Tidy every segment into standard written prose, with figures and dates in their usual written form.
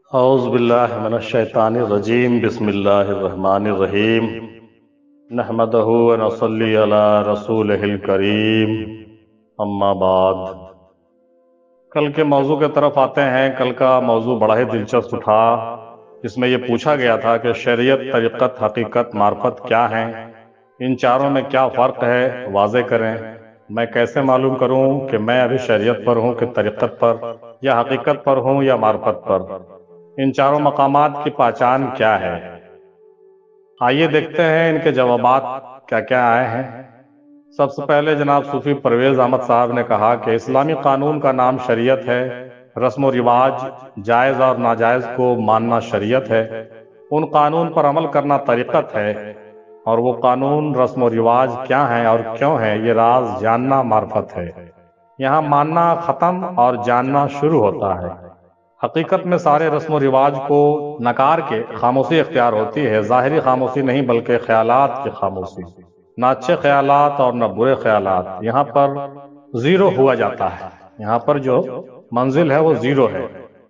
اعوذ باللہ من الشیطان الرجیم بسم اللہ الرحمن الرحیم نحمدہ ونصلی علی رسولہ الکریم اما بعد۔ کل کے موضوع کے طرف آتے ہیں۔ کل کا موضوع بڑا ہی دلچسپ تھا، جس میں یہ پوچھا گیا تھا کہ شریعت، طریقت، حقیقت، معرفت کیا ہیں؟ ان چاروں میں کیا فرق ہے، واضح کریں۔ میں کیسے معلوم کروں کہ میں ابھی شریعت پر ہوں کہ طریقت پر، یا حقیقت پر ہوں یا معرفت پر؟ ان چاروں مقامات کی پہچان کیا ہے؟ آئیے دیکھتے ہیں ان کے جوابات کیا کیا آئے ہیں۔ سب سے پہلے جناب صوفی پرویز احمد صاحب نے کہا کہ اسلامی قانون کا نام شریعت ہے، رسم و رواج، جائز اور ناجائز کو ماننا شریعت ہے، ان قانون پر عمل کرنا طریقت ہے، اور وہ قانون، رسم و رواج کیا ہیں اور کیوں ہیں، یہ راز جاننا معرفت ہے۔ یہاں ماننا ختم اور جاننا شروع ہوتا ہے۔ حقیقت میں سارے رسم و رواج کو نکار کے خاموشی اختیار ہوتی ہے، ظاہری خاموشی نہیں بلکہ خیالات کی خاموشی۔ نہ اچھے خیالات اور نہ برے خیالات، یہاں پر زیرو ہوا جاتا ہے، یہاں پر جو منزل ہے وہ زیرو ہے۔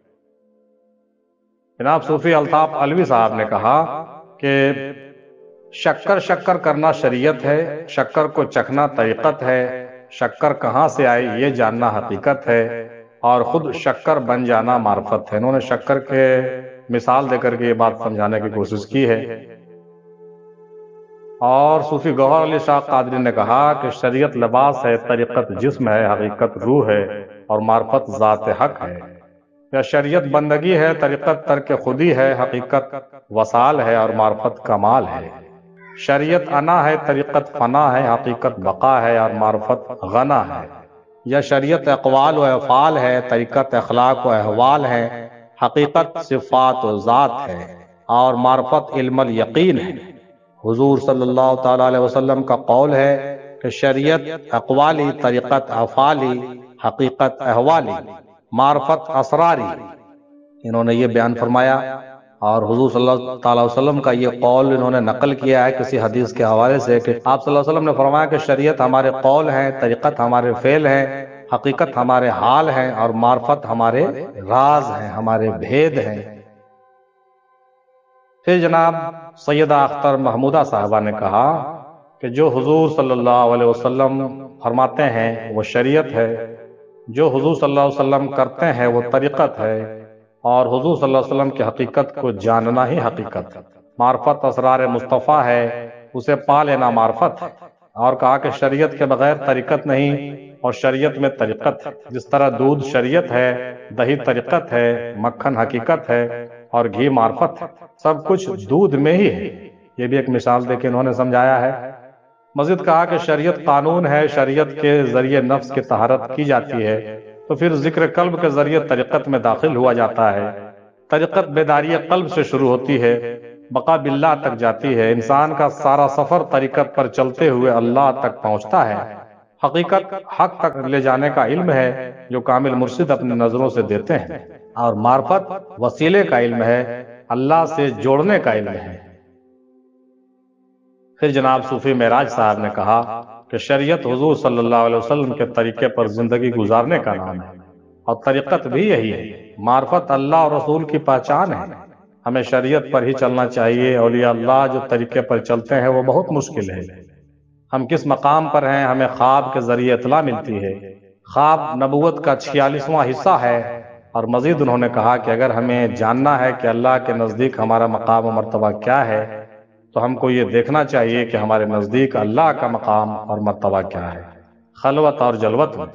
جناب صوفی الطاف علوی صاحب نے کہا کہ شکر کرنا شریعت ہے، شکر کو چکھنا طریقت ہے، شکر کہاں سے آئی یہ جاننا حقیقت ہے، اور خود شکر بن جانا معرفت ہے۔ انہوں نے شکر کے مثال دے کر کے یہ بات سمجھانے کی کوشش کی ہے۔ اور صوفی گوہر علی شاہ قادری نے کہا کہ شریعت لباس ہے، طریقت جسم ہے، حقیقت روح ہے، اور معرفت ذات حق ہے۔ یا شریعت بندگی ہے، طریقت ترک خودی ہے، حقیقت وصال ہے اور معرفت کمال ہے۔ شریعت انا ہے، طریقت فنا ہے، حقیقت بقا ہے اور معرفت غنا ہے۔ یا شریعت اقوال و افعال ہے، طریقت اخلاق و احوال ہے، حقیقت صفات و ذات ہے، اور معرفت علم الیقین ہے۔ حضور صلی اللہ تعالیٰ علیہ وسلم کا قول ہے کہ شریعت اقوالی، طریقت افعالی، حقیقت احوالی، معرفت اسراری۔ انہوں نے یہ بیان فرمایا، اور حضور صلی اللہ تعالیٰ علیہ وسلم کا یہ قول انہوں نے نقل کیا ہے کسی حدیث کے حوالے سے کہ آپ صلی اللہ علیہ وسلم نے فرمایا کہ شریعت ہمارے قول ہیں، طریقت ہمارے فعل ہیں، حقیقت ہمارے حال ہیں، اور معرفت ہمارے راز ہیں، ہمارے بھید ہیں۔ پھر جناب سیدہ اختر محمودہ صاحبہ نے کہا کہ جو حضور صلی اللہ علیہ وسلم فرماتے ہیں وہ شریعت ہے، جو حضور صلی اللہ علیہ وسلم کرتے ہیں وہ طریقت ہے، اور حضور صلی اللہ علیہ وسلم کی حقیقت کو جاننا ہی حقیقت ہے۔ معرفت اسرار مصطفیٰ ہے، اسے پا لینا معرفت ہے۔ اور کہا کہ شریعت کے بغیر طریقت نہیں، اور شریعت میں طریقت ہے۔ جس طرح دودھ شریعت ہے، دہی طریقت ہے، مکھن حقیقت ہے، اور گھی معرفت ہے۔ سب کچھ دودھ میں ہی ہے۔ یہ بھی ایک مثال دے کے انہوں نے سمجھایا ہے۔ مزید کہا کہ شریعت قانون ہے، شریعت کے ذریعے نفس کی طہارت کی جاتی ہے، تو پھر ذکر قلب کے ذریعے طریقت میں داخل ہوا جاتا ہے۔ طریقت بیداری قلب سے شروع ہوتی ہے، بقا باللہ تک جاتی ہے۔ انسان کا سارا سفر طریقت پر چلتے ہوئے اللہ تک پہنچتا ہے۔ حقیقت حق تک لے جانے کا علم ہے جو کامل مرشد اپنی نظروں سے دیتے ہیں، اور معرفت وسیلے کا علم ہے، اللہ سے جوڑنے کا علم ہے۔ پھر جناب صوفی معراج صاحب نے کہا کہ شریعت حضور صلی اللہ علیہ وسلم کے طریقے پر زندگی گزارنے کا نام ہے، اور طریقت بھی یہی ہے۔ معرفت اللہ اور رسول کی پہچان ہے۔ ہمیں شریعت پر ہی چلنا چاہیے۔ اولیاء اللہ جو طریقے پر چلتے ہیں وہ بہت مشکل ہے۔ ہم کس مقام پر ہیں ہمیں خواب کے ذریعے اطلاع ملتی ہے۔ خواب نبوت کا 46واں حصہ ہے۔ اور مزید انہوں نے کہا کہ اگر ہمیں جاننا ہے کہ اللہ کے نزدیک ہمارا مقام و مرتبہ کیا ہے، تو ہم کو یہ دیکھنا چاہیے کہ ہمارے نزدیک اللہ کا مقام اور مرتبہ کیا ہے، خلوت اور جلوت میں۔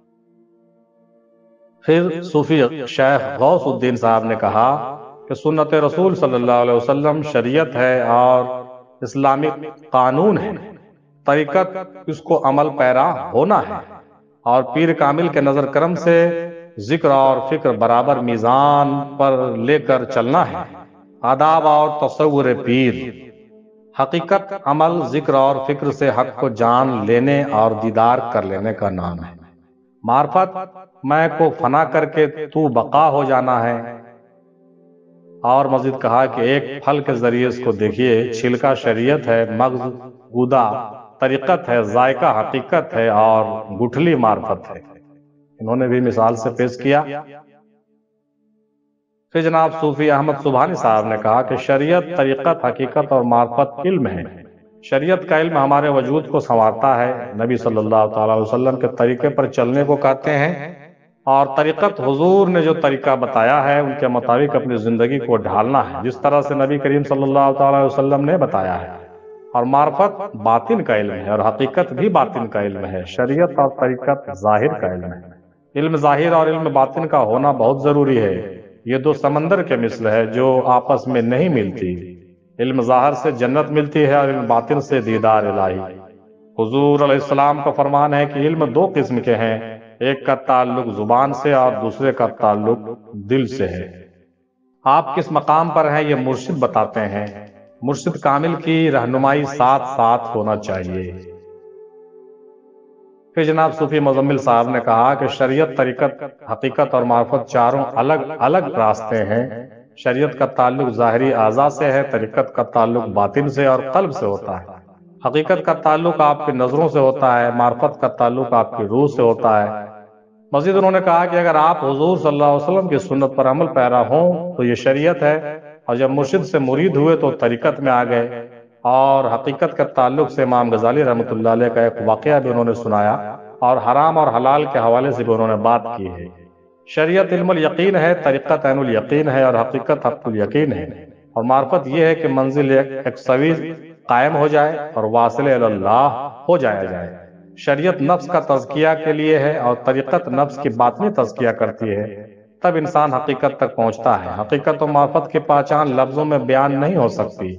پھر صوفی شیخ غوث الدین صاحب نے کہا کہ سنت رسول صلی اللہ علیہ وسلم شریعت ہے اور اسلامک قانون ہے۔ طریقت اس کو عمل پیرا ہونا ہے، اور پیر کامل کے نظر کرم سے ذکر اور فکر برابر میزان پر لے کر چلنا ہے۔ آداب اور تصور پیر۔ حقیقت عمل، ذکر اور فکر سے حق کو جان لینے اور دیدار کر لینے کا نام ہے۔ معرفت میں کو فنا کر کے تو بقا ہو جانا ہے۔ اور مزید کہا کہ ایک پھل کے ذریعے اس کو دیکھیے، چھلکا شریعت ہے، مغز گودا طریقت ہے، ذائقہ حقیقت ہے، اور گٹھلی معرفت ہے۔ انہوں نے بھی مثال سے پیش کیا۔ پھر جناب صوفی احمد سبحانی صاحب نے کہا کہ شریعت طریقت حقیقت اور معرفت علم ہے۔ شریعت کا علم ہمارے وجود کو سنوارتا ہے، نبی صلی اللہ تعالی علیہ وسلم کے طریقے پر چلنے کو کہتے ہیں، اور طریقت حضور نے جو طریقہ بتایا ہے ان کے مطابق اپنی زندگی کو ڈھالنا ہے جس طرح سے نبی کریم صلی اللہ تعالی علیہ وسلم نے بتایا ہے۔ اور معرفت باطن کا علم ہے اور حقیقت بھی باطن کا علم ہے۔ شریعت اور طریقت ظاہر کا علم ہے۔ علم ظاہر اور علم باطن کا ہونا بہت ضروری ہے۔ یہ دو سمندر کے مثل ہے جو آپس میں نہیں ملتی۔ علم ظاہر سے جنت ملتی ہے اور علم باطن سے دیدار الہی۔ حضور علیہ السلام کا فرمان ہے کہ علم دو قسم کے ہیں، ایک کا تعلق زبان سے اور دوسرے کا تعلق دل سے ہے۔ آپ کس مقام پر ہیں یہ مرشد بتاتے ہیں۔ مرشد کامل کی رہنمائی ساتھ ساتھ ہونا چاہیے۔ پھر جناب صوفی مزمل صاحب نے کہا کہ شریعت طریقت حقیقت اور معرفت چاروں الگ الگ راستے ہیں۔ شریعت کا تعلق ظاہری اعضاء سے ہے، طریقت کا تعلق باطن سے اور قلب سے ہوتا ہے، حقیقت کا تعلق آپ کی نظروں سے ہوتا ہے، معرفت کا تعلق آپ کی روح سے ہوتا ہے۔ مزید انہوں نے کہا کہ اگر آپ حضور صلی اللہ علیہ وسلم کی سنت پر عمل پیرا ہوں تو یہ شریعت ہے، اور جب مرشد سے مرید ہوئے تو طریقت میں آ گئے۔ اور حقیقت کے تعلق سے امام غزالی رحمۃ اللہ علیہ کا ایک واقعہ بھی انہوں نے سنایا، اور حرام اور حلال کے حوالے سے بھی انہوں نے بات کی ہے۔ شریعت علم الیقین ہے، طریقت عین الیقین ہے، اور حقیقت حق الیقین ہے۔ اور معرفت یہ ہے کہ منزل ایک سوی قائم ہو جائے اور واصل اللہ ہو جایا جائے۔ شریعت نفس کا تزکیہ کے لیے ہے اور طریقت نفس کی باطنی تزکیہ کرتی ہے، تب انسان حقیقت تک پہنچتا ہے۔ حقیقت و معرفت کی پہچان لفظوں میں بیان نہیں ہو سکتی۔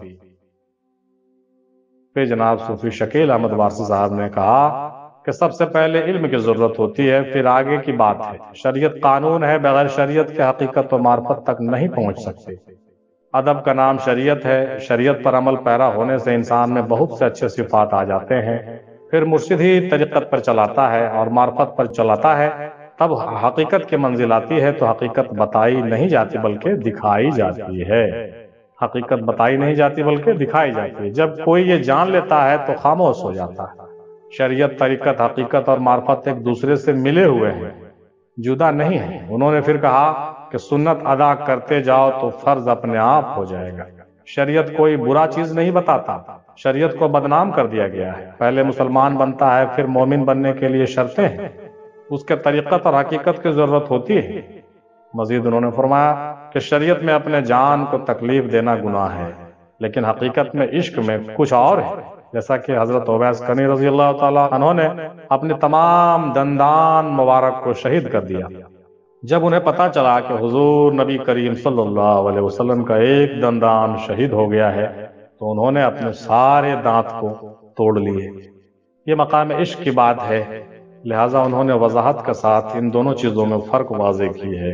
پھر جناب صوفی شکیل احمد وارثی صاحب نے کہا کہ سب سے پہلے علم کی ضرورت ہوتی ہے، پھر آگے کی بات ہے۔ شریعت قانون ہے، بغیر شریعت کے حقیقت و معرفت تک نہیں پہنچ سکتے۔ ادب کا نام شریعت ہے، شریعت پر عمل پیرا ہونے سے انسان میں بہت سے اچھے صفات آ جاتے ہیں۔ پھر مرشد ہی طریقت پر چلاتا ہے اور معرفت پر چلاتا ہے، تب حقیقت کی منزل آتی ہے تو حقیقت بتائی نہیں جاتی بلکہ دکھائی جاتی ہے۔ حقیقت بتائی نہیں جاتی بلکہ دکھائی جاتی ہے۔ جب کوئی یہ جان لیتا ہے تو خاموش ہو جاتا ہے۔ شریعت طریقت حقیقت اور معرفت ایک دوسرے سے ملے ہوئے ہیں، جدا نہیں ہیں۔ انہوں نے پھر کہا کہ سنت ادا کرتے جاؤ تو فرض اپنے آپ ہو جائے گا۔ شریعت کوئی برا چیز نہیں بتاتا، شریعت کو بدنام کر دیا گیا ہے۔ پہلے مسلمان بنتا ہے، پھر مومن بننے کے لیے شرطیں ہیں، اس کے طریقت اور حقیقت کی ضرورت ہوتی ہے۔ مزید انہوں نے فرمایا کہ شریعت میں اپنے جان کو تکلیف دینا گناہ ہے، لیکن حقیقت میں عشق میں کچھ اور ہے، جیسا کہ حضرت اویس کرنی رضی اللہ تعالیٰ عنہ نے اپنے تمام دندان مبارک کو شہید کر دیا۔ جب انہیں پتا چلا کہ حضور نبی کریم صلی اللہ علیہ وسلم کا ایک دندان شہید ہو گیا ہے تو انہوں نے اپنے سارے دانت کو توڑ لیے۔ یہ مقام عشق کی بات ہے، لہٰذا انہوں نے وضاحت کے ساتھ ان دونوں چیزوں میں فرق واضح کی ہے۔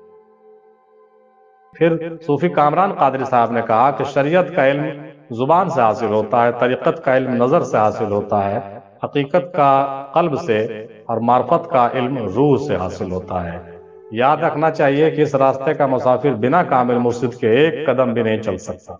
پھر صوفی کامران قادری صاحب نے کہا کہ شریعت کا علم زبان سے حاصل ہوتا ہے، طریقت کا علم نظر سے حاصل ہوتا ہے، حقیقت کا قلب سے، اور معرفت کا علم روح سے حاصل ہوتا ہے۔ یاد رکھنا چاہیے کہ اس راستے کا مسافر بنا کامل مرشد کے ایک قدم بھی نہیں چل سکتا۔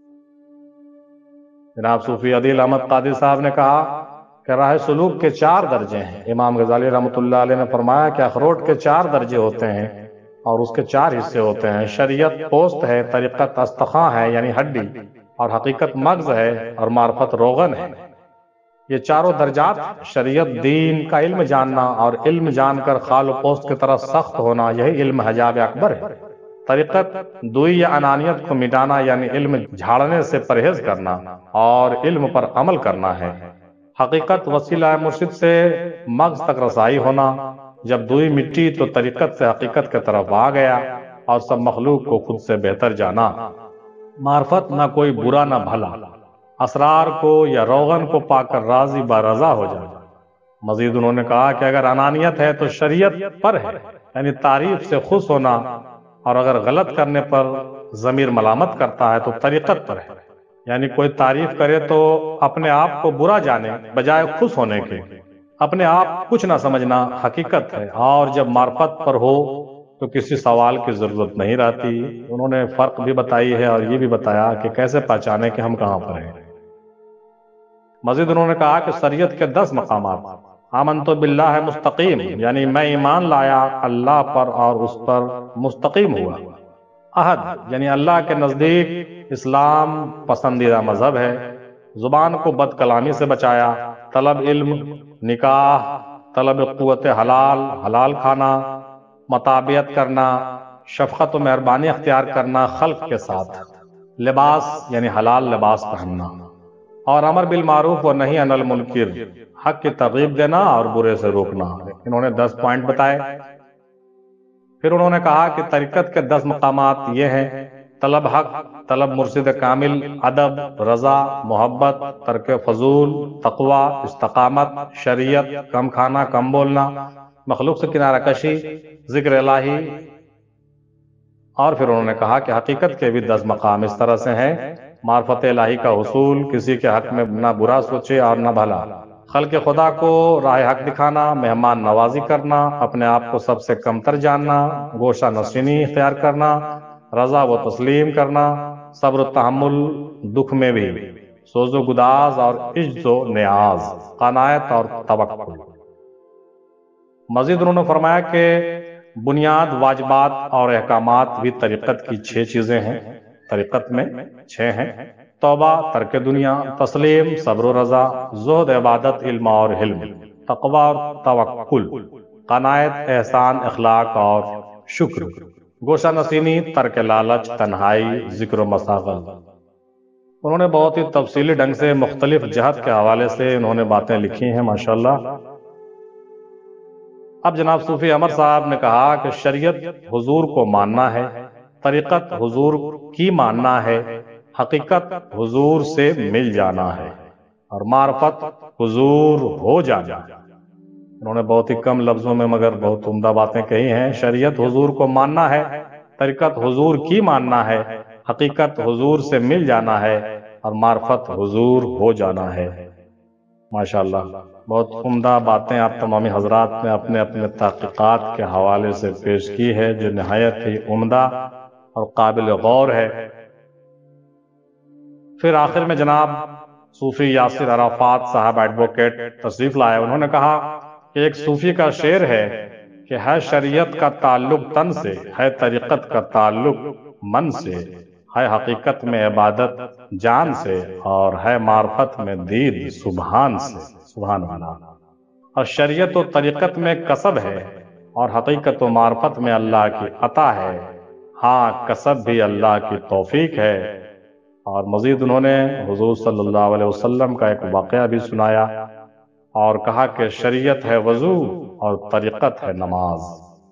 جناب صوفی عدیل احمد قادری صاحب نے کہا کہ راہ سلوک کے 4 درجے ہیں۔ امام غزالی رحمۃ اللہ علیہ نے فرمایا کہ اخروٹ کے 4 درجے ہوتے ہیں اور اس کے 4 حصے ہوتے ہیں۔ شریعت پوست ہے، طریقت استخوان ہے یعنی ہڈی، اور حقیقت مغز ہے، اور معرفت روغن ہے۔ یہ چاروں درجات، شریعت دین کا علم جاننا اور علم جان کر خال و پوست کی طرح سخت ہونا، یہی علم حجاب اکبر ہے۔ طریقت دوئی یا انانیت کو مٹانا یعنی علم جھاڑنے سے پرہیز کرنا اور علم پر عمل کرنا ہے۔ حقیقت وسیلہ مرشد سے مغز تک رسائی ہونا، جب دوئی مٹی تو طریقت سے حقیقت کی طرف آ گیا اور سب مخلوق کو خود سے بہتر جانا۔ معرفت نہ کوئی برا نہ بھلا، اسرار کو یا روغن کو پا کر راضی برضا ہو جانا۔ مزید انہوں نے کہا کہ اگر انانیت ہے تو شریعت پر ہے یعنی تعریف سے خوش ہونا، اور اگر غلط کرنے پر ضمیر ملامت کرتا ہے تو طریقت پر ہے یعنی کوئی تعریف کرے تو اپنے آپ کو برا جانے بجائے خوش ہونے کے، اپنے آپ کچھ نہ سمجھنا حقیقت ہے۔ اور جب معرفت پر ہو تو کسی سوال کی ضرورت نہیں رہتی۔ انہوں نے فرق بھی بتائی ہے اور یہ بھی بتایا کہ کیسے پہچانے کہ ہم کہاں پر ہیں۔ مزید انہوں نے کہا کہ شریعت کے 10 مقامات، آمنت باللہ مستقیم یعنی میں ایمان لایا اللہ پر اور اس پر مستقیم ہوا، عہد یعنی اللہ کے نزدیک اسلام پسندیدہ مذہب ہے، زبان کو بد کلامی سے بچایا، طلب علم، نکاح، طلب قوت حلال، حلال کھانا، مطابعت کرنا، شفقت و مہربانی اختیار کرنا خلق کے ساتھ، لباس یعنی حلال لباس پہننا، اور امر بالمعروف و نہی عن المنکر، حق کی ترغیب دینا اور برے سے روکنا۔ انہوں نے 10 پوائنٹ بتائے۔ پھر انہوں نے کہا کہ طریقت کے 10 مقامات یہ ہیں: طلب حق، طلب مرشد کامل، ادب، رضا، محبت، ترک فضول، تقوی، استقامت، شریعت، کم کھانا کم بولنا، مخلوق سے کنارہ کشی، ذکر الہی۔ اور پھر انہوں نے کہا کہ حقیقت کے بھی 10 مقام اس طرح سے ہیں: معرفت الہی کا حصول، کسی کے حق میں نہ برا سوچے اور نہ بھلا، خلق خدا کو راہ حق دکھانا، مہمان نوازی کرنا، اپنے آپ کو سب سے کمتر جاننا، گوشہ نشینی اختیار کرنا، رضا و تسلیم کرنا، صبر و تحمل دکھ میں بھی، سوز و گداز اور عجز و نیاز، قناعت اور توکل۔ مزید انہوں نے فرمایا کہ بنیاد، واجبات اور احکامات بھی طریقت کی 6 چیزیں ہیں۔ طریقت میں 6 ہیں: توبہ، ترک دنیا، تسلیم، صبر و رضا، زہد، عبادت، علم اور حلم، تقوی اور توکل، قناعت، احسان، اخلاق اور شکر، گوشہ نشینی، ترک لالچ، تنہائی، ذکر و مشاغل۔ انہوں نے بہت ہی تفصیلی ڈھنگ سے مختلف جہت کے حوالے سے انہوں نے باتیں لکھی ہیں، ماشاءاللہ۔ اب جناب صوفی عمر صاحب نے کہا کہ شریعت حضور کو ماننا ہے، طریقت حضور کی ماننا ہے، حقیقت حضور سے مل جانا ہے، اور معرفت حضور ہو جانا ہے۔ انہوں نے بہت ہی کم لفظوں میں مگر بہت عمدہ باتیں کہی ہیں۔ شریعت حضور کو ماننا ہے، طریقت حضور کی ماننا ہے، حقیقت حضور سے مل جانا ہے، اور معرفت حضور ہو جانا ہے۔ ماشاءاللہ بہت عمدہ باتیں آپ تمامی حضرات نے اپنے اپنے تحقیقات کے حوالے سے پیش کی ہے، جو نہایت ہی عمدہ اور قابل غور ہے۔ پھر آخر میں جناب صوفی یاسر عرفات صاحب ایڈوکیٹ تشریف لائے۔ انہوں نے کہا کہ ایک صوفی کا شعر ہے کہ ہے شریعت کا تعلق تن سے، ہے طریقت کا تعلق من سے، ہے حقیقت میں عبادت جان سے، اور ہے معرفت میں دید سبحان سے۔ سبحان اللہ۔ اور شریعت و طریقت میں کسب ہے، اور حقیقت و معرفت میں اللہ کی عطا ہے، ہاں کسب بھی اللہ کی توفیق ہے۔ اور مزید انہوں نے حضور صلی اللہ علیہ وسلم کا ایک واقعہ بھی سنایا اور کہا کہ شریعت ہے وضو اور طریقت ہے نماز۔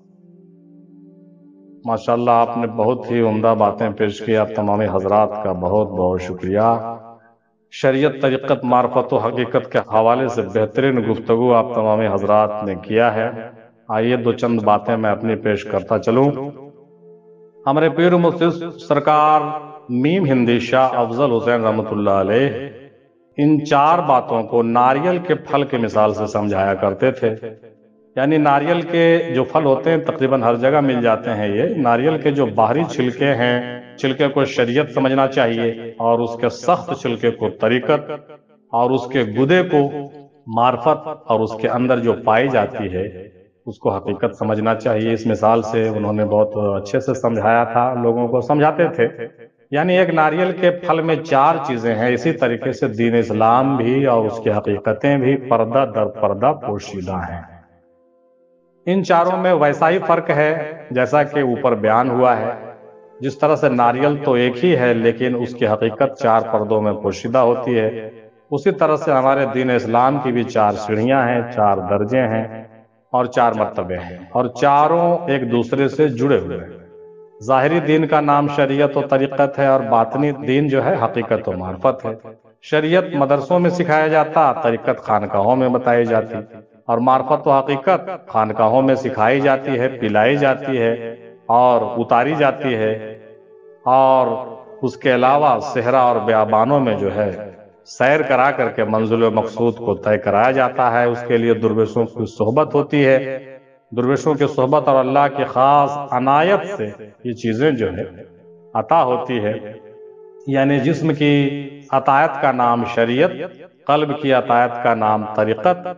ماشاءاللہ آپ نے بہت ہی عمدہ باتیں پیش کی، آپ تمامی حضرات کا بہت بہت شکریہ۔ شریعت، طریقت، معرفت و حقیقت کے حوالے سے بہترین گفتگو آپ تمامی حضرات نے کیا ہے۔ آئیے 2 چند باتیں میں اپنی پیش کرتا چلوں۔ ہمارے پیر و مرشد سرکار میم ہندی شاہ افضل حسین رحمۃ اللہ علیہ ان 4 باتوں کو ناریل کے پھل کی مثال سے سمجھایا کرتے تھے۔ یعنی ناریل کے جو پھل ہوتے ہیں تقریباً ہر جگہ مل جاتے ہیں، یہ ناریل کے جو باہری چھلکے ہیں، چھلکے کو شریعت سمجھنا چاہیے، اور اس کے سخت چھلکے کو طریقت، اور اس کے گدے کو معرفت، اور اس کے اندر جو پائی جاتی ہے اس کو حقیقت سمجھنا چاہیے۔ اس مثال سے انہوں نے بہت اچھے سے سمجھایا تھا، لوگوں کو سمجھاتے تھے۔ یعنی ایک ناریل کے پھل میں 4 چیزیں ہیں، اسی طریقے سے دین اسلام بھی اور اس کی حقیقتیں بھی پردہ در پردہ پوشیدہ ہیں۔ ان چاروں میں ویسا ہی فرق ہے جیسا کہ اوپر بیان ہوا ہے۔ جس طرح سے ناریل تو ایک ہی ہے لیکن اس کی حقیقت 4 پردوں میں پوشیدہ ہوتی ہے، اسی طرح سے ہمارے دین اسلام کی بھی 4 سیڑھیاں ہیں، 4 درجے ہیں اور 4 مرتبے ہیں، اور چاروں ایک دوسرے سے جڑے ہوئے ہیں۔ ظاہری دین کا نام شریعت و طریقت ہے، اور باطنی دین جو ہے حقیقت و معرفت ہے۔ شریعت مدرسوں میں سکھایا جاتا، طریقت خانقاہوں میں بتائی جاتی، اور معرفت و حقیقت خانقاہوں میں سکھائی جاتی ہے، پلائی جاتی ہے اور اتاری جاتی ہے، اور اس کے علاوہ صحرا اور بیابانوں میں جو ہے سیر کرا کر کے منزل و مقصود کو طے کرایا جاتا ہے۔ اس کے لیے درویشوں کی صحبت ہوتی ہے۔ درویشوں کی صحبت اور اللہ کی خاص عنایت سے یہ چیزیں جو ہے عطا ہوتی ہے۔ یعنی جسم کی عطایت کا نام شریعت، قلب کی عطایت کا نام طریقت،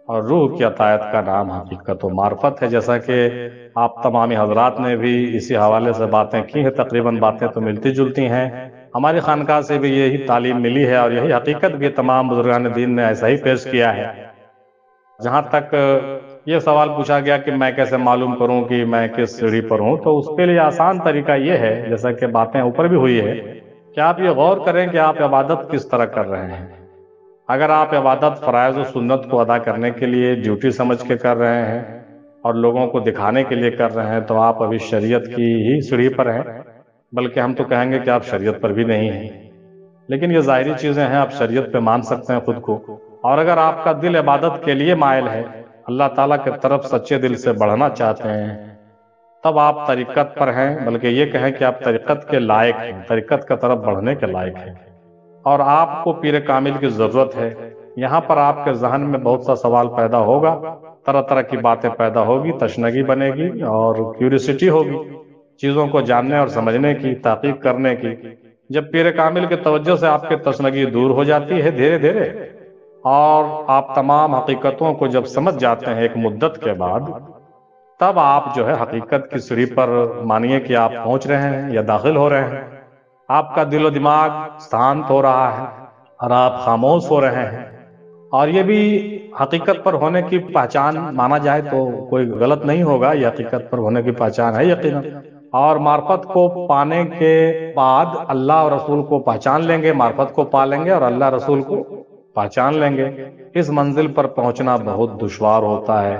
اور روح کی عطایت کا نام حقیقت و معرفت ہے. جیسا کہ آپ تمامی حضرات نے بھی اسی حوالے سے باتیں کی ہیں، تقریباً باتیں تو ملتی جلتی ہیں. ہماری خانقاہ سے بھی یہی تعلیم ملی ہے اور یہی حقیقت بھی تمام بزرگان دین نے ایسا ہی پیش کیا ہے. جہاں تک یہ سوال پوچھا گیا کہ میں کیسے معلوم کروں کہ میں کس سیڑھی پر ہوں، تو اس کے لیے آسان طریقہ یہ ہے، جیسا کہ باتیں اوپر بھی ہوئی ہے، کہ آپ یہ غور کریں کہ آپ عبادت کس طرح کر رہے ہیں. اگر آپ عبادت فرائض و سنت کو ادا کرنے کے لیے ڈیوٹی سمجھ کے کر رہے ہیں اور لوگوں کو دکھانے کے لیے کر رہے ہیں، تو آپ ابھی شریعت کی ہی سیڑھی پر ہیں، بلکہ ہم تو کہیں گے کہ آپ شریعت پر بھی نہیں ہیں. لیکن یہ ظاہری چیزیں ہیں، آپ شریعت پہ مان سکتے ہیں خود کو. اور اگر آپ کا دل عبادت کے لیے مائل ہے، اللہ تعالیٰ کی طرف سچے دل سے بڑھنا چاہتے ہیں، تب آپ طریقت پر ہیں، بلکہ یہ کہیں کہ آپ طریقت کے لائق ہیں، طریقت کی طرف بڑھنے کے لائق ہیں. اور آپ کو پیر کامل کی ضرورت ہے. یہاں پر آپ کے ذہن میں بہت سا سوال پیدا ہوگا، طرح طرح کی باتیں پیدا ہوگی، تشنگی بنے گی اور کیوریسٹی ہوگی، چیزوں کو جاننے اور سمجھنے کی، تحقیق کرنے کی. جب پیر کامل کی توجہ سے آپ کی تشنگی دور ہو جاتی ہے دھیرے دھیرے، اور آپ تمام حقیقتوں کو جب سمجھ جاتے ہیں ایک مدت کے بعد، تب آپ جو ہے حقیقت کی سیڑھی پر مانیے کہ آپ پہنچ رہے ہیں یا داخل ہو رہے ہیں. آپ کا دل و دماغ شانت ہو رہا ہے اور آپ خاموش ہو رہے ہیں. اور یہ بھی حقیقت پر ہونے کی پہچان مانا جائے تو کوئی غلط نہیں ہوگا، یہ حقیقت پر ہونے کی پہچان ہے یقیناً. اور معرفت کو پانے کے بعد اللہ اور رسول کو پہچان لیں گے، معرفت کو پا لیں گے اور اللہ رسول کو پہچان لیں گے. اس منزل پر پہنچنا بہت دشوار ہوتا ہے.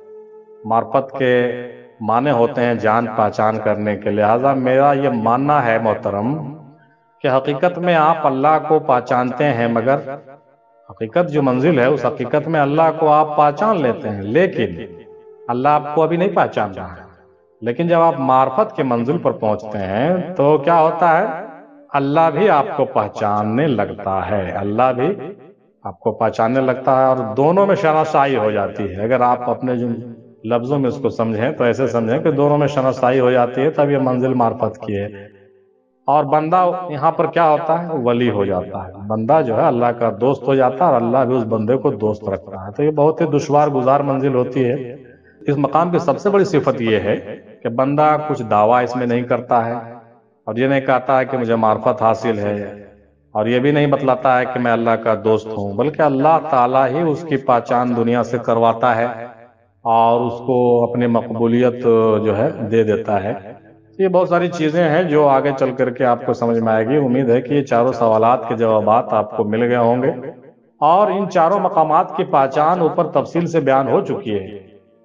معرفت کے معنی ہوتے ہیں جان پہچان کرنے کے. لہذا میرا یہ ماننا ہے محترم کہ حقیقت میں آپ اللہ کو پہچانتے ہیں، مگر حقیقت جو منزل ہے اس حقیقت میں اللہ کو آپ پہچان لیتے ہیں، لیکن اللہ آپ کو ابھی نہیں پہچان رہا ہے. لیکن جب آپ معرفت کے منزل پر پہنچتے ہیں تو کیا ہوتا ہے، اللہ بھی آپ کو پہچاننے لگتا ہے. اللہ بھی آپ کو پہچاننے لگتا ہے اور دونوں میں شناسائی ہو جاتی ہے. اگر آپ اپنے جو لفظوں میں اس کو سمجھیں تو ایسے سمجھیں کہ دونوں میں شناسائی ہو جاتی ہے، تب یہ منزل معرفت کی ہے. اور بندہ یہاں پر کیا ہوتا ہے، ولی ہو جاتا ہے. بندہ جو ہے اللہ کا دوست ہو جاتا ہے اور اللہ بھی اس بندے کو دوست رکھتا ہے. تو یہ بہت ہی دشوار گزار منزل ہوتی ہے. اس مقام کی سب سے بڑی صفت یہ ہے کہ بندہ کچھ دعویٰ اس میں نہیں کرتا ہے اور یہ نہیں کہتا ہے کہ مجھے معرفت حاصل ہے، اور یہ بھی نہیں بتلاتا ہے کہ میں اللہ کا دوست ہوں، بلکہ اللہ تعالیٰ ہی اس کی پہچان دنیا سے کرواتا ہے اور اس کو اپنی مقبولیت جو ہے دے دیتا ہے. یہ بہت ساری چیزیں ہیں جو آگے چل کر کے آپ کو سمجھ میں آئے گی. امید ہے کہ یہ چاروں سوالات کے جوابات آپ کو مل گئے ہوں گے، اور ان چاروں مقامات کی پہچان اوپر تفصیل سے بیان ہو چکی ہے.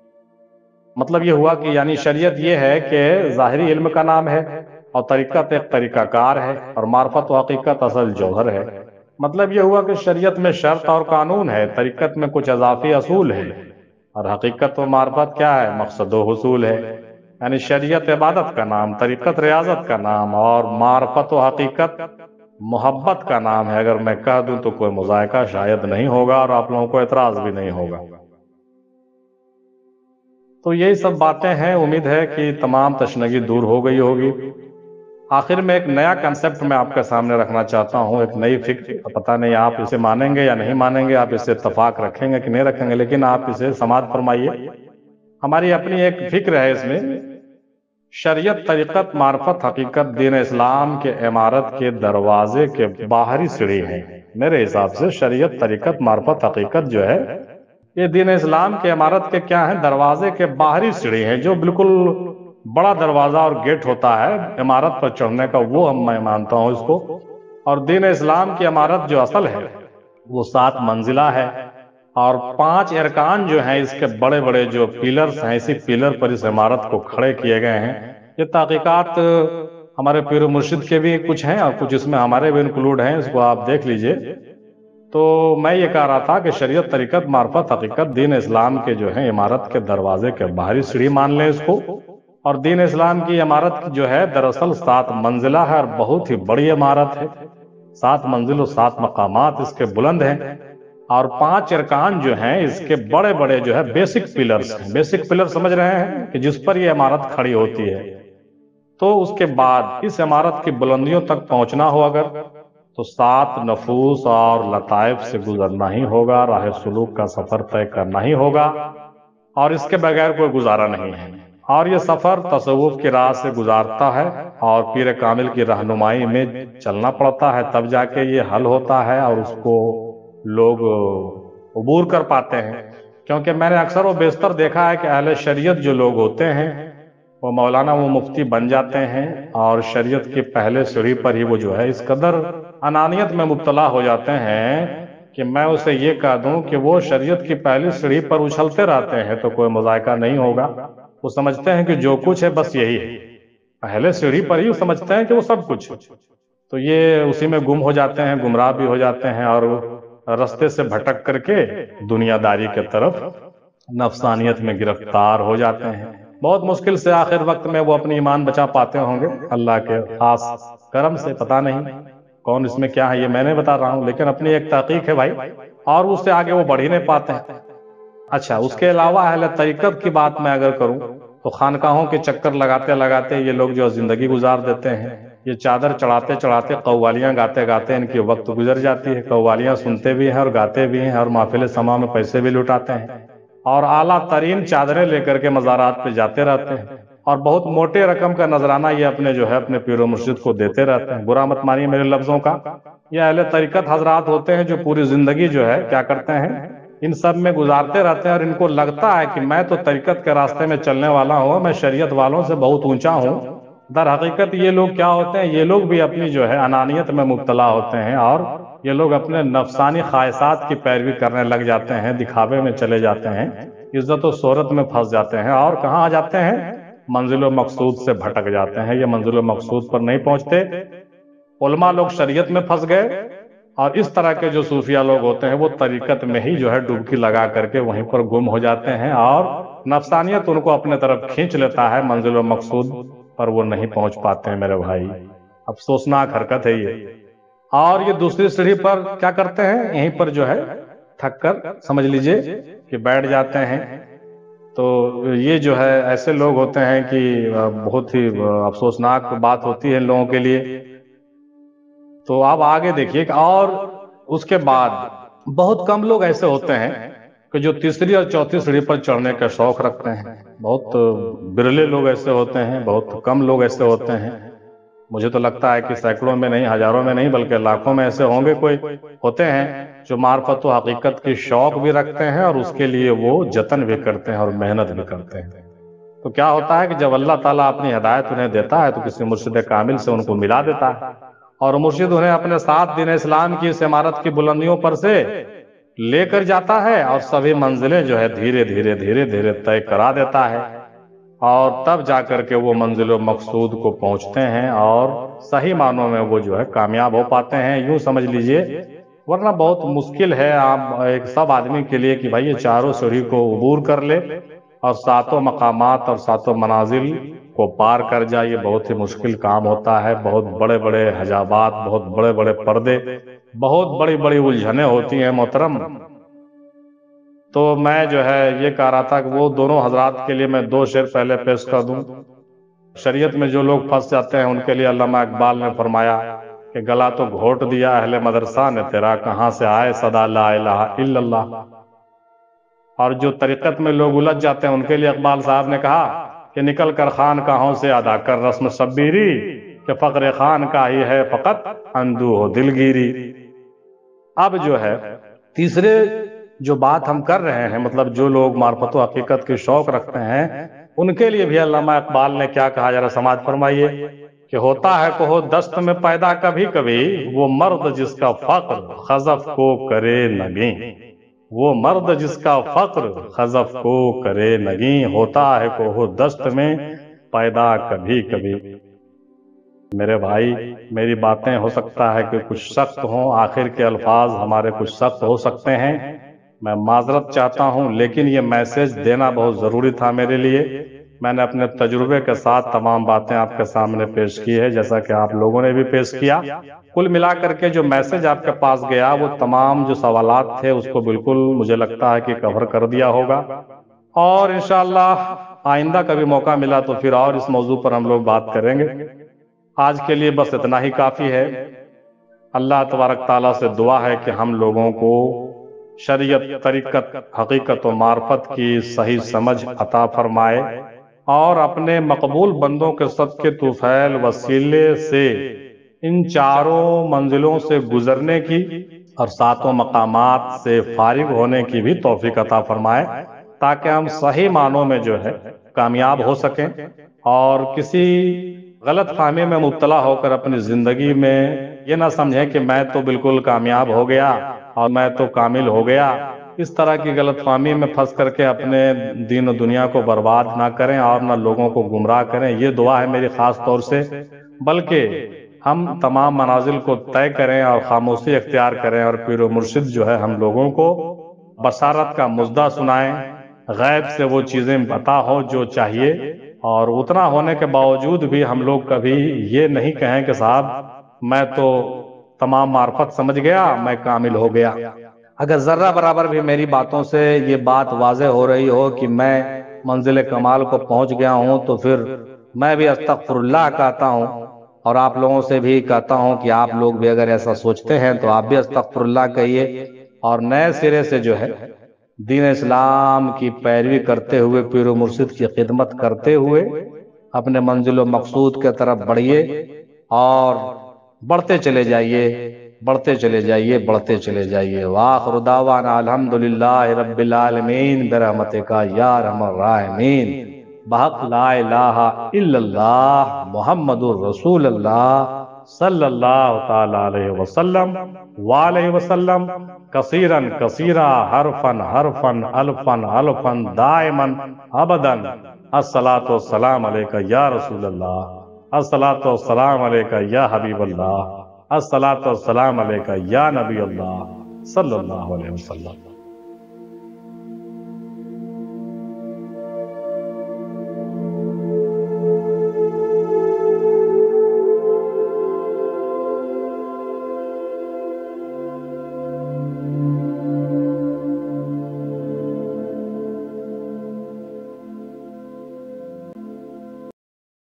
مطلب یہ ہوا کہ یعنی شریعت یہ ہے کہ ظاہری علم کا نام ہے، اور طریقت ایک طریقہ کار ہے، اور معرفت و حقیقت اصل جوہر ہے. مطلب یہ ہوا کہ شریعت میں شرط اور قانون ہے، طریقت میں کچھ اضافی اصول ہے، اور حقیقت و معرفت کیا ہے، مقصد و حصول ہے. یعنی شریعت عبادت کا نام، طریقت ریاضت کا نام، اور معرفت و حقیقت محبت کا نام ہے. اگر میں کہہ دوں تو کوئی مذائقہ شاید نہیں ہوگا اور آپ لوگوں کو اعتراض بھی نہیں ہوگا. تو یہی سب باتیں ہیں. امید ہے کہ تمام تشنگی دور ہو گئی ہوگی. آخر میں ایک نیا کنسپٹ میں آپ کے سامنے رکھنا چاہتا ہوں، ایک نئی فکر. پتہ نہیں آپ اسے مانیں گے یا نہیں مانیں گے، آپ اسے اتفاق رکھیں گے کہ نہیں رکھیں گے، لیکن آپ اسے سماعت فرمائیے. ہماری اپنی ایک فکر ہے اس میں. شریعت، طریقت، معرفت، حقیقت دین اسلام کے عمارت کے دروازے کے باہری سیڑھی ہیں. میرے حساب سے شریعت، طریقت، معرفت، حقیقت جو ہے یہ دین اسلام کے عمارت کے کیا ہیں، دروازے کے باہری سیڑھی ہیں، جو بالکل بڑا دروازہ اور گیٹ ہوتا ہے عمارت پر چڑھنے کا، وہ میں مانتا ہوں اس کو. اور دین اسلام کی عمارت جو اصل ہے وہ 7 منزلہ ہے، اور 5 ارکان جو ہیں اس کے بڑے بڑے جو پیلرز ہیں، اسی پیلر پر اس عمارت کو کھڑے کیے گئے ہیں. یہ تحقیقات ہمارے پیر و مرشد کے بھی کچھ ہیں اور کچھ اس میں ہمارے بھی انکلوڈ ہیں، اس کو آپ دیکھ لیجئے. تو میں یہ کہہ رہا تھا کہ شریعت، طریقت، معرفت، حقیقت دین اسلام کے جو ہیں عمارت کے دروازے کے باہری سیڑھی مان لیں اس کو. اور دین اسلام کی عمارت جو ہے دراصل 7 منزلہ ہے اور بہت ہی بڑی عمارت ہے. 7 منزل و 7 مقامات اس کے بلند ہیں، اور 5 ارکان جو ہیں اس کے بڑے بڑے جو ہے بیسک پلرز ہیں. بیسک پلر سمجھ رہے ہیں کہ جس پر یہ عمارت کھڑی ہوتی ہے. تو اس کے بعد اس عمارت کی بلندیوں تک پہنچنا ہو اگر، तो 7 नफूस और लताइफ से गुजरना ही होगा, राह सुलूक का सफर तय करना ही होगा, और इसके बगैर कोई गुजारा नहीं है। और ये सफर तसव्वुफ की राह से गुजारता है और पीर कामिल की रहनुमाई में चलना पड़ता है, तब जाके ये हल होता है और उसको लोग अबूर कर पाते हैं। क्योंकि मैंने अक्सर वो बेशतर देखा है कि अहले शरीयत जो लोग होते हैं वो मौलाना वो मुफ्ती बन जाते हैं और शरीयत की पहले सीढ़ी पर ही वो जो है इस कदर अनानियत में मुब्तला हो जाते हैं कि मैं उसे ये कह दूं कि वो शरीयत की पहली सीढ़ी पर उछलते रहते हैं तो कोई मुज़ायका नहीं होगा। वो समझते हैं कि जो कुछ है बस यही है, पहले सीढ़ी पर ही समझते हैं कि वो सब कुछ है। तो ये उसी में गुम हो जाते हैं, गुमराह भी हो जाते हैं और रास्ते से भटक करके दुनियादारी के तरफ नफसानियत में गिरफ्तार हो जाते हैं। बहुत मुश्किल से आखिर वक्त में वो अपनी ईमान बचा पाते होंगे, अल्लाह के खास करम से, पता नहीं कौन इसमें क्या है ये मैं नहीं बता रहा हूँ, लेकिन अपनी एक तहकीक है भाई, और उससे आगे वो बढ़ ही नहीं पाते हैं। अच्छा, उसके अलावा अहले तरीकत की बात मैं अगर करूं तो खानकाहों के चक्कर लगाते लगाते ये लोग जो जिंदगी गुजार देते हैं, ये चादर चढ़ाते चढ़ाते कव्वालियां गाते गाते इनकी वक्त गुजर जाती है। कव्वालियां सुनते भी हैं और गाते भी हैं और महफिल समा में पैसे भी लुटाते हैं और आला तरीन चादरें लेकर के मज़ारात पे जाते रहते हैं और बहुत मोटे रकम का नजराना ये अपने जो है अपने पीरो मुर्शिद को देते रहते हैं। बुरा मत मानिए मेरे लफ्जों का, ये अहले तरीकत हजरात होते हैं जो पूरी जिंदगी जो है क्या करते हैं, इन सब में गुजारते रहते हैं और इनको लगता है कि मैं तो तरीकत के रास्ते में चलने वाला हूँ, मैं शरीयत वालों से बहुत ऊंचा हूँ। दर हकीकत ये लोग क्या होते हैं, ये लोग भी अपनी जो है अनानियत में मुब्तला होते हैं और ये लोग अपने नफसानी ख्वाहिशात की पैरवी करने लग जाते हैं, दिखावे में चले जाते हैं, इज्जत और शोहरत में फंस जाते हैं और कहाँ आ जाते हैं, मंजिल मकसूद से भटक जाते हैं। ये मंजिल मकसूद पर नहीं पहुंचते। उलमा लोग शरीयत में फंस गए और इस तरह के जो सूफिया लोग होते हैं वो तरीकत में ही जो है डुबकी लगा करके वहीं पर गुम हो जाते हैं और नफसानियत उनको अपने तरफ खींच लेता है, मंजिल मकसूद पर वो नहीं पहुंच पाते हैं मेरे भाई। अफसोसनाक हरकत है ये। और ये दूसरी सीढ़ी पर क्या करते हैं, यहीं पर जो है थक कर समझ लीजिए कि बैठ जाते हैं। तो ये जो है ऐसे लोग होते हैं कि बहुत ही अफसोसनाक बात होती है इन लोगों के लिए। तो आप आगे देखिए और उसके बाद बहुत कम लोग ऐसे होते हैं कि जो तीसरी और चौथी सीढ़ी पर चढ़ने का शौक रखते हैं। बहुत बिरले लोग ऐसे होते हैं, बहुत कम लोग ऐसे होते हैं। मुझे तो लगता है कि सैकड़ों में नहीं, हजारों में नहीं, बल्कि लाखों में ऐसे होंगे कोई होते हैं जो मार्फत व हकीकत की शौक भी रखते हैं और उसके लिए वो जतन भी करते हैं और मेहनत भी करते हैं। तो क्या होता है कि जब अल्लाह ताला अपनी हिदायत उन्हें देता है तो किसी मुर्शिद कामिल से उनको मिला देता है और मुर्शिद उन्हें अपने साथ दीन इस्लाम की इस इमारत की बुलंदियों पर से लेकर जाता है और सभी मंजिलें जो है धीरे धीरे धीरे धीरे तय करा देता है और तब जाकर के वो मंजिल मकसूद को पहुंचते हैं और सही मानों में वो जो है कामयाब हो पाते हैं, यूं समझ लीजिए। वरना बहुत मुश्किल है आप एक सब आदमी के लिए कि भाई ये चारों सीढ़ी को अबूर कर ले और सातों मकामात और सातों मनाजिल को पार कर जाए। ये बहुत ही मुश्किल काम होता है। बहुत बड़े बड़े हजाबात, बहुत बड़े बड़े पर्दे, बहुत बड़ी बड़ी उलझने होती हैं मोहतरम। तो मैं जो है ये कह रहा था कि वो दोनों हजरात के लिए मैं 2 शेर पहले पेश कर दूं। शरीयत में जो लोग फंस जाते हैं उनके लिए अल्लामा इकबाल ने फरमाया कि गला तो घोट दिया अहले मदरसा ने तेरा, कहाँ से आए सदा ला इलाहा इल्लल्लाह। और जो तरीकत में लोग उलझ जाते हैं उनके लिए इकबाल साहब ने कहा कि निकल कर खानकाहों से अदा कर रस्म शब्बीरी, कि फक्र खान का ही है फकत अंदू हो दिलगिरी। अब जो है तीसरे जो बात हम कर रहे हैं, मतलब जो लोग मार्फत व हकीकत की शौक रखते हैं उनके लिए भी अल्लामा इकबाल ने क्या कहा, जरा समाज फरमाइए कि होता है कहो दस्त में पैदा कभी कभी वो मर्द जिसका फक्र खजफ को करे नगी, वो मर्द जिसका फक्र खजफ को करे नगी। होता है कहो दस्त में पैदा कभी कभी। मेरे भाई मेरी बातें हो सकता है कि कुछ सख्त हों, आखिर के अल्फाज हमारे कुछ सख्त हो सकते हैं, मैं माजरत चाहता हूं, लेकिन ये मैसेज देना बहुत ज़रूरी था मेरे लिए। मैंने अपने तजुर्बे के साथ तमाम बातें आपके सामने पेश की है, जैसा कि आप लोगों ने भी पेश किया। कुल मिलाकर के जो मैसेज आपके पास गया वो तमाम जो सवालात थे उसको बिल्कुल मुझे लगता है कि कवर कर दिया होगा। और इंशाअल्लाह आइंदा कभी मौका मिला तो फिर और इस मौजू पर हम लोग बात करेंगे। आज के लिए बस इतना ही काफ़ी है। اللہ تبارک تعالیٰ سے دعا ہے کہ ہم لوگوں کو شریعت، طریقت، حقیقت و معرفت کی صحیح سمجھ عطا فرمائے، اور اپنے مقبول بندوں کے صدقے طفیل وسیلے سے ان چاروں منزلوں سے گزرنے کی اور ساتوں مقامات سے فارغ ہونے کی بھی توفیق عطا فرمائے، تاکہ ہم صحیح معنوں میں جو ہے کامیاب ہو سکیں، اور کسی غلط فہمی میں مبتلا ہو کر اپنی زندگی میں یہ نہ سمجھیں کہ میں تو بالکل کامیاب ہو گیا اور میں تو کامل ہو گیا۔ اس طرح کی غلط فہمی میں پھنس کر کے اپنے دین و دنیا کو برباد نہ کریں اور نہ لوگوں کو گمراہ کریں، یہ دعا ہے میری خاص طور سے۔ بلکہ ہم تمام منازل کو طے کریں اور خاموشی اختیار کریں، اور پیر و مرشد جو ہے ہم لوگوں کو بصارت کا مژدہ سنائیں، غیب سے وہ چیزیں عطا ہو جو چاہیے، اور اتنا ہونے کے باوجود بھی ہم لوگ کبھی یہ نہیں کہیں کہ صاحب میں تو تمام معرفت سمجھ گیا، میں کامل ہو گیا۔ اگر ذرہ برابر بھی میری باتوں سے یہ بات واضح ہو رہی ہو کہ میں منزل کمال کو پہنچ گیا ہوں، تو پھر میں بھی استغفر اللہ کہتا ہوں، اور آپ لوگوں سے بھی کہتا ہوں کہ آپ لوگ بھی اگر ایسا سوچتے ہیں تو آپ بھی استغفر اللہ کہیے، اور نئے سرے سے جو ہے دین اسلام کی پیروی کرتے ہوئے، پیر و مرشد کی خدمت کرتے ہوئے اپنے منزل و مقصود کے طرف بڑھیے، اور بڑھتے چلے جائیے، بڑھتے چلے جائیے، بڑھتے چلے جائیے۔ وآخر دعوانا الحمدللہ رب العالمین برحمتک یا ارحم الراحمین، بحق لا الہ الا اللہ محمد الرسول اللہ صلی اللہ تعالی علیہ وسلم وآلہ وسلم، کثیرا کثیرا، حرفا حرفا، الفا الفا، دائما ابدا۔ الصلاۃ والسلام علیک یا رسول اللہ، الصلاۃ والسلام علیک یا حبیب اللہ، الصلاۃ والسلام علیک یا نبی اللہ صلی اللہ علیہ وسلم۔